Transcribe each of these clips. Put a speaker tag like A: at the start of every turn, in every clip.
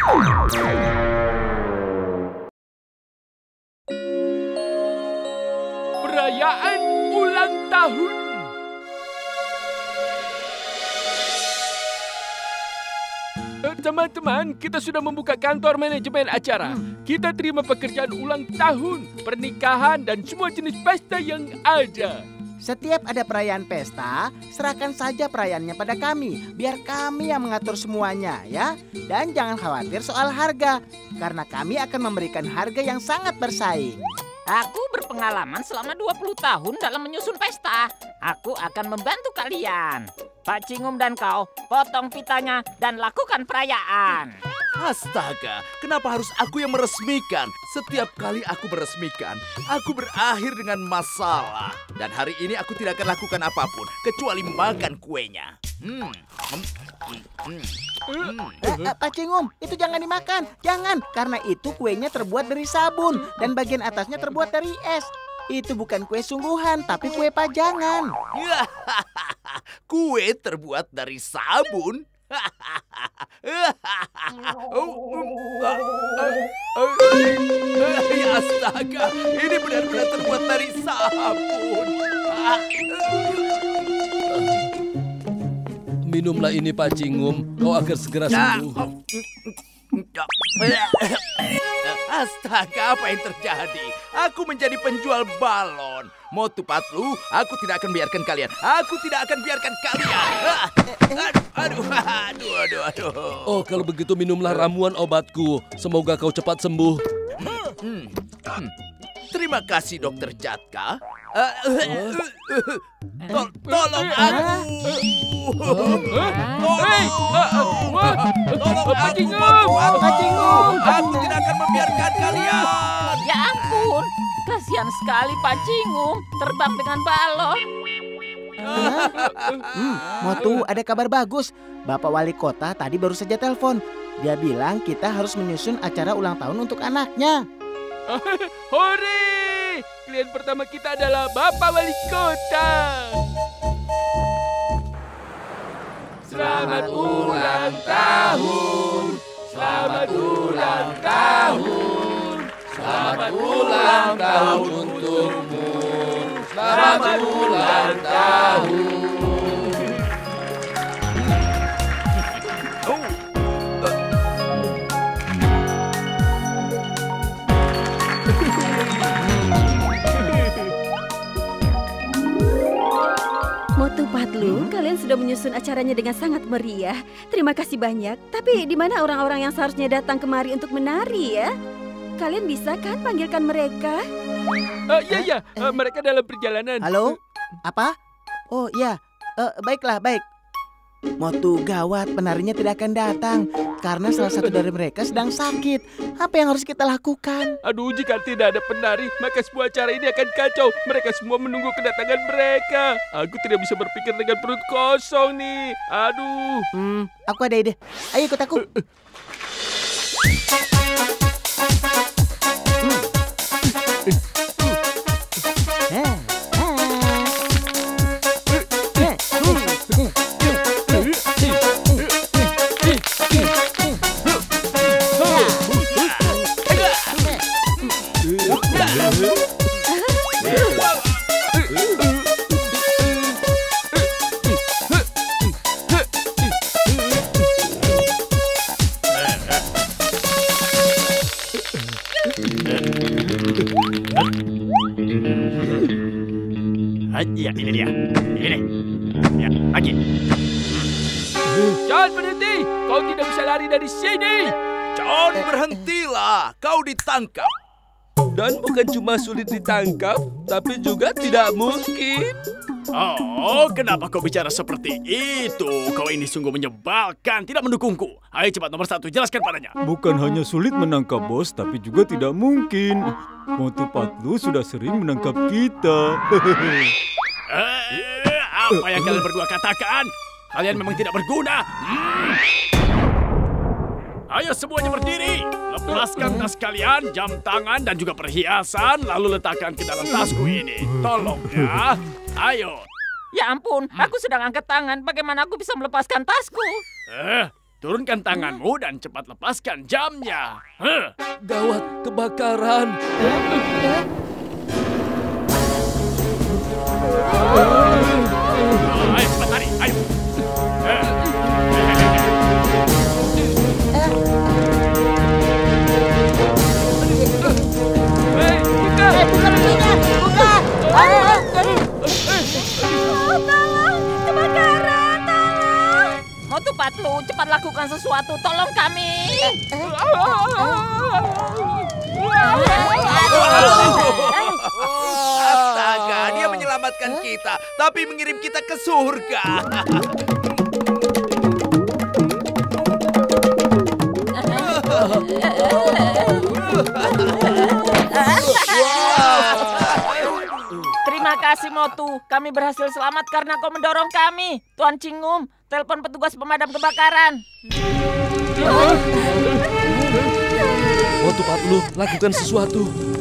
A: Perayaan ulang tahun. Teman-teman, kita sudah membuka kantor manajemen acara. Kita terima pekerjaan ulang tahun, pernikahan, dan semua jenis pesta yang ada.
B: Setiap ada perayaan pesta, serahkan saja perayaannya pada kami. Biar kami yang mengatur semuanya, ya. Dan jangan khawatir soal harga, karena kami akan memberikan harga yang sangat bersaing.
C: Aku berpengalaman selama 20 tahun dalam menyusun pesta. Aku akan membantu kalian. Pak Cingum dan kau, potong pitanya dan lakukan perayaan.
D: Astaga, kenapa harus aku yang meresmikan? Setiap kali aku meresmikan, aku berakhir dengan masalah. Dan hari ini aku tidak akan lakukan apapun, kecuali makan kuenya.
B: Pak Cingum, itu jangan dimakan. Jangan, karena itu kuenya terbuat dari sabun. Dan bagian atasnya terbuat dari es. Itu bukan kue sungguhan, tapi kue pajangan.
D: Kue terbuat dari sabun? Ya astaga, ini benar-benar terbuat dari sabun.
E: Minumlah ini Pak Cingum, kau akan segera sembuh.
D: Astaga, apa yang terjadi? Aku menjadi penjual balon. Motu Patlu, aku tidak akan biarkan kalian. Aku tidak akan biarkan kalian. Aduh.
E: Oh, kalau begitu minumlah ramuan obatku. Semoga kau cepat sembuh.
D: Terima kasih, Dokter Jatka. Tolong aku. Tolong
A: Pak
D: aku.
A: Cingum.
D: Aku tidak akan membiarkan kalian.
C: Ya ampun, kasihan sekali Pak Cingum terbang dengan balon.
B: Motu, ada kabar bagus. Bapak Wali Kota tadi baru saja telepon. Dia bilang kita harus menyusun acara ulang tahun untuk anaknya.
A: Hore! Klien pertama kita adalah Bapak Wali Kota. Selamat ulang tahun. Selamat ulang tahun. Selamat ulang tahun untukmu. Selamat ulang tahun.
F: Motu Patlu, kalian sudah menyusun acaranya dengan sangat meriah. Terima kasih banyak. Tapi di mana orang-orang yang seharusnya datang kemari untuk menari ya? Kalian bisa kan panggilkan mereka?
A: Ya, mereka dalam perjalanan.
B: Halo? Apa? Oh iya, baiklah, baik. Motu, gawat, penarinya tidak akan datang karena salah satu dari mereka sedang sakit. Apa yang harus kita lakukan?
A: Aduh, jika tidak ada penari, maka sebuah acara ini akan kacau. Mereka semua menunggu kedatangan mereka. Aku tidak bisa berpikir dengan perut kosong nih. Aduh.
B: Aku ada ide. Ayo ikut aku.
G: Ya, ini dia. Ini. Ya, lagi.
A: John, berhenti! Kau tidak bisa lari dari sini!
D: John, berhentilah. Kau ditangkap.
E: Dan bukan cuma sulit ditangkap, tapi juga tidak mungkin.
G: Oh, kenapa kau bicara seperti itu? Kau ini sungguh menyebalkan, tidak mendukungku. Ayo cepat nomor 1, jelaskan padanya.
H: Bukan hanya sulit menangkap bos, tapi juga tidak mungkin. Motu Patlu sudah sering menangkap kita.
G: Apa yang kalian berdua katakan? Kalian memang tidak berguna. Ayo semuanya berdiri. Lepaskan tas kalian, jam tangan, dan juga perhiasan. Lalu letakkan ke dalam tasku ini. Tolong ya. Ayo.
C: Ya ampun, aku sedang angkat tangan. Bagaimana aku bisa melepaskan tasku?
G: turunkan tanganmu dan cepat lepaskan jamnya.
E: Gawat, kebakaran.
G: Ayo, cepat lari, ayo.
B: Buka pintunya, buka.
F: Tolong, kebakaran, tolong.
C: Motu Patlu, cepat lakukan sesuatu. Tolong kami.
D: Astaga, dia menyelamatkan kita, tapi mengirim kita ke surga.
C: Terima kasih Motu, kami berhasil selamat karena kau mendorong kami. Tuan Cingum, telepon petugas pemadam kebakaran.
E: Motu Patlu, lakukan sesuatu.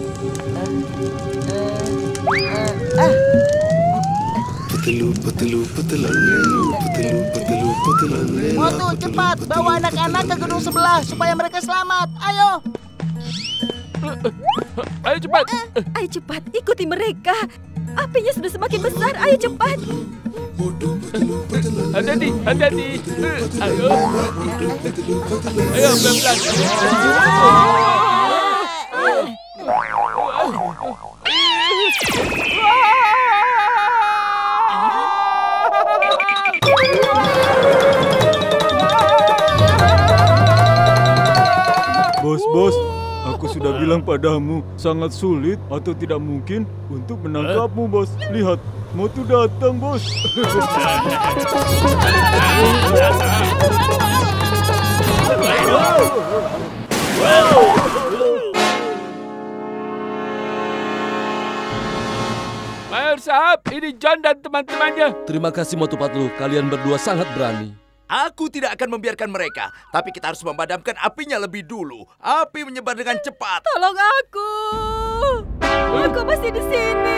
B: Motu, cepat bawa anak-anak ke gedung sebelah supaya mereka selamat. Ayo.
A: Ayo cepat.
F: Ayo cepat, ikuti mereka. Apinya sudah semakin besar, ayo cepat.
A: Hati-hati, hati-hati. Ayo. Ayo, pelan-pelan.
H: Bos, aku sudah bilang padamu, sangat sulit atau tidak mungkin untuk menangkapmu, Bos. Lihat, Motu datang, Bos.
A: Mayor Sahab, ini John dan teman-temannya.
E: Terima kasih Motu Patlu, kalian berdua sangat berani.
D: Aku tidak akan membiarkan mereka, tapi kita harus memadamkan apinya lebih dulu. Api menyebar dengan cepat.
F: Tolong aku. Aku masih di sini.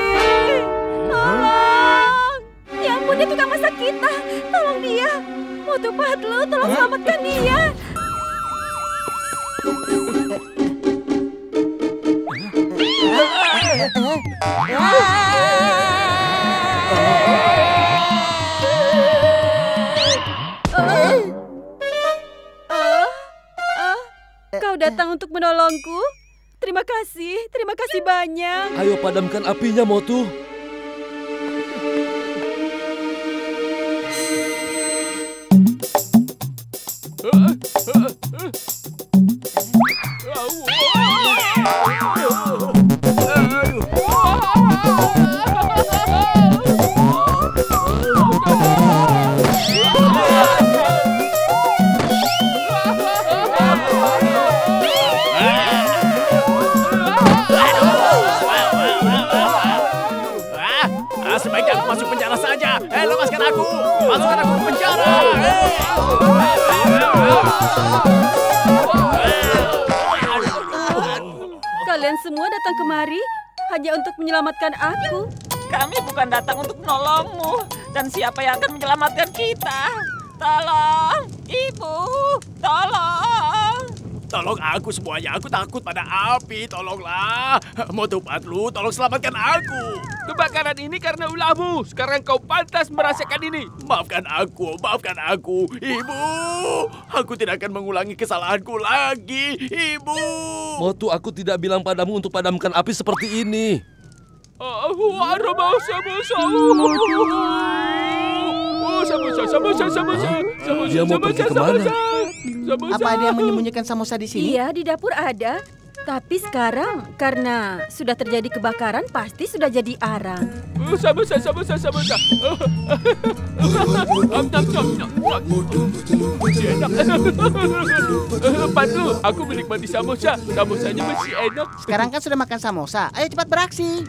F: Tolong. Ya ampun, dia tukang masak kita. Tolong dia. Motu Patlu, tolong selamatkan dia. Kau datang untuk menolongku? Terima kasih banyak.
E: Ayo padamkan apinya, Motu.
G: Sebaiknya aku masuk penjara saja. Lepaskan aku. Masukkan aku ke penjara.
F: Kalian semua datang kemari hanya untuk menyelamatkan aku.
C: Kami bukan datang untuk menolongmu. Dan siapa yang akan menyelamatkan kita? Tolong, Ibu. Tolong.
G: Tolong aku semuanya. Aku takut pada api. Tolonglah. Motu Patlu, tolong selamatkan aku.
A: Kebakaran ini karena ulahmu. Sekarang kau pantas merasakan ini.
G: Maafkan aku, Ibu. Aku tidak akan mengulangi kesalahanku lagi, Ibu.
E: Motu, aku tidak bilang padamu untuk padamkan api seperti ini.
A: Aroma samosa. Samosa.
E: Dia mau pergi kemana?
B: Apa ada yang menyembunyikan samosa di sini?
F: Iya, di dapur ada. Tapi sekarang karena sudah terjadi kebakaran, pasti sudah jadi arang.
A: Samosa. Patlu, aku menikmati samosa. Samosanya masih enak.
B: Sekarang kan sudah makan samosa. Ayo cepat beraksi.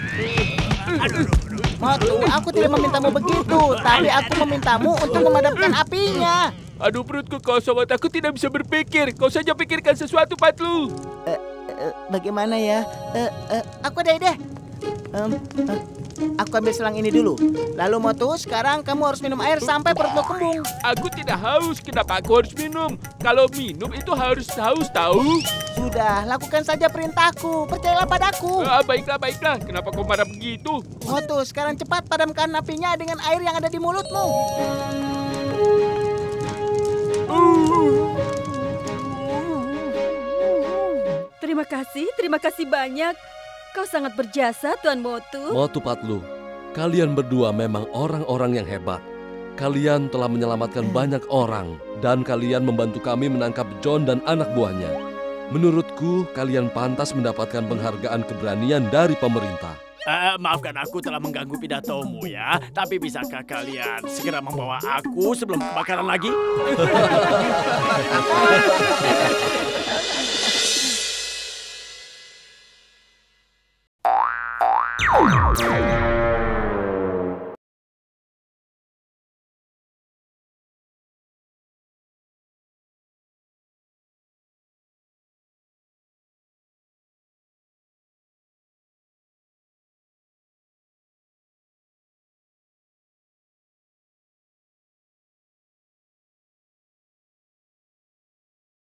B: Motu, aku tidak memintamu begitu, tapi aku memintamu untuk memadamkan apinya.
A: Aduh, perutku kosong, aku tidak bisa berpikir. Kau saja pikirkan sesuatu, Patlu.
B: Bagaimana ya? Aku ada ide. Aku ambil selang ini dulu. Lalu Motu, sekarang kamu harus minum air sampai perutmu kembung.
A: Aku tidak haus, kenapa aku harus minum? Kalau minum itu harus haus tahu.
B: Sudah, lakukan saja perintahku. Percayalah padaku.
A: Baiklah. Kenapa kau marah begitu?
B: Motu, sekarang cepat padamkan apinya dengan air yang ada di mulutmu.
F: Terima kasih banyak. Kau sangat berjasa, Tuan Motu.
E: Motu Patlu, kalian berdua memang orang-orang yang hebat. Kalian telah menyelamatkan banyak orang dan kalian membantu kami menangkap John dan anak buahnya. Menurutku, kalian pantas mendapatkan penghargaan keberanian dari pemerintah.
G: Maafkan aku telah mengganggu pidatomu ya. Tapi bisakah kalian segera membawa aku sebelum kebakaran lagi?